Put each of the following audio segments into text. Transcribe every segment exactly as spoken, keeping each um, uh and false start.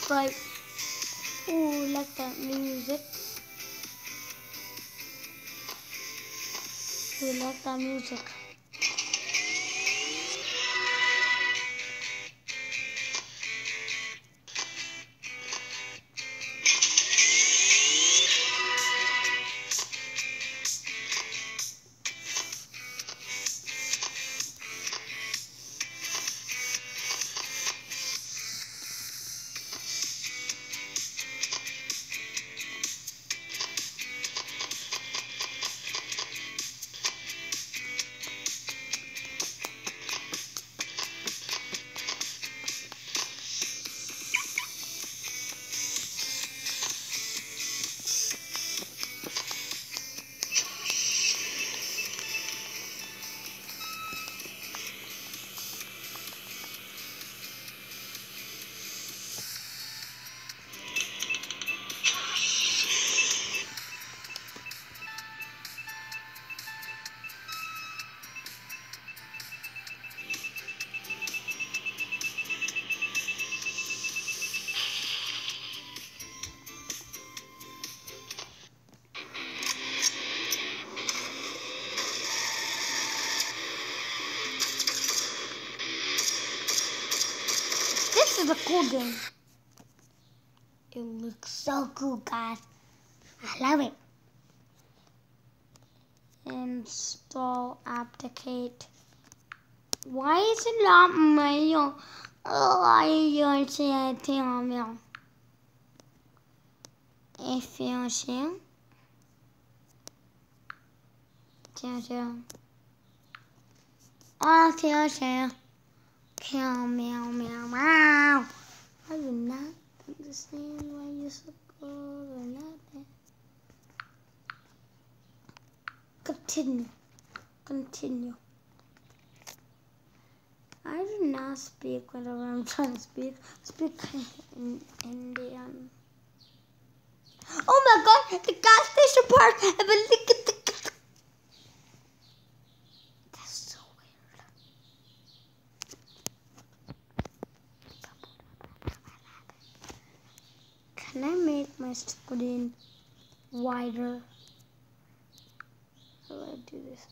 subscribe. Ooh, like that music. We like that music. This is a cool game. It looks so cool, guys. I love it. Install applicate. Why is it not mail? Oh, I don't see anything on mail. If you see, oh, see, see. Meow, meow, meow, meow. I do not understand why you're so cold or nothing. Continue. Continue. I do not speak whatever I'm trying to speak. Speak in Indian. Oh my god, the gas station part. I believe it. That's so weird. Can I make my screen wider? How do I do this?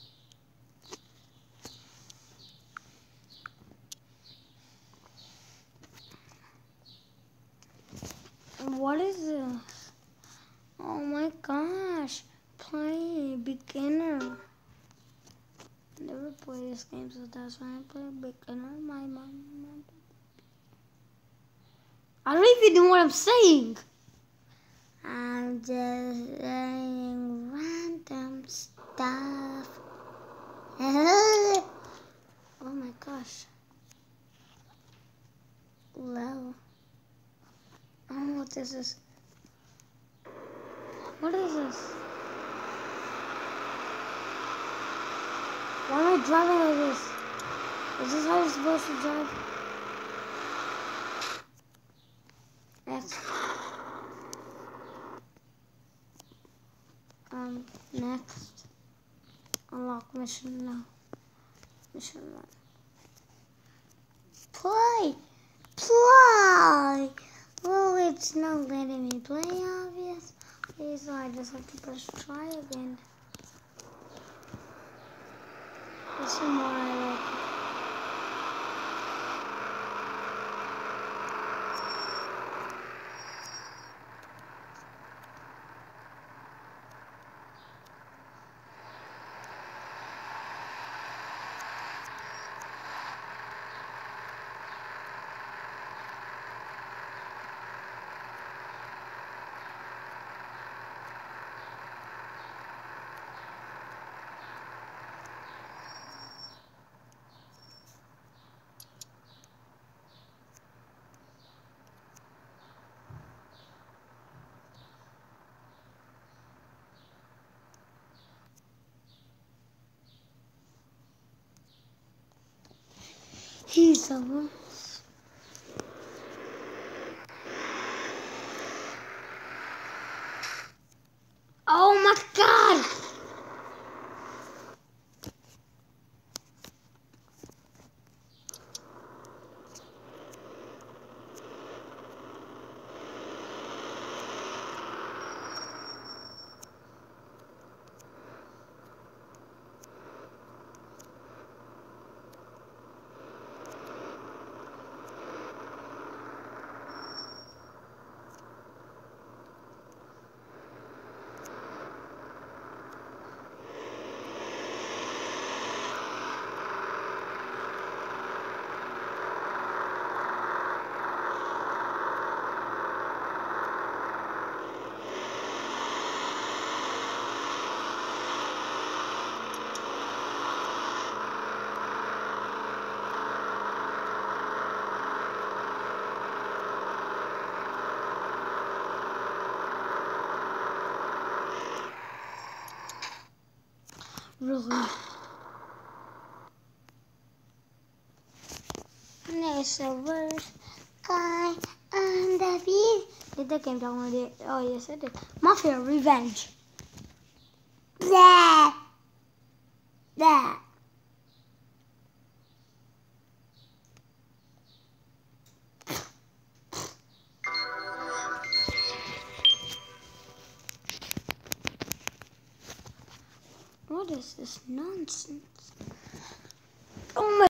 What is this? Oh my gosh. Play beginner. Never play this game, so that's why I play beginner. My mom. I don't even know what I'm saying. I'm just saying random stuff. Oh my gosh. Low. I don't know what this is. What is this? Why am I driving like this? Is this how you're supposed to drive? Next. Um, next. Unlock mission now. Mission one. Play! Play! Well, it's not letting me play, obviously, so I just have to press try again. This is more I like it. He's the worst. Oh my god! Really? There's a verse guy and the beat. Did the game download it? Oh yes, I did. Mafia Revenge. Blah. Blah. What is this nonsense? Oh my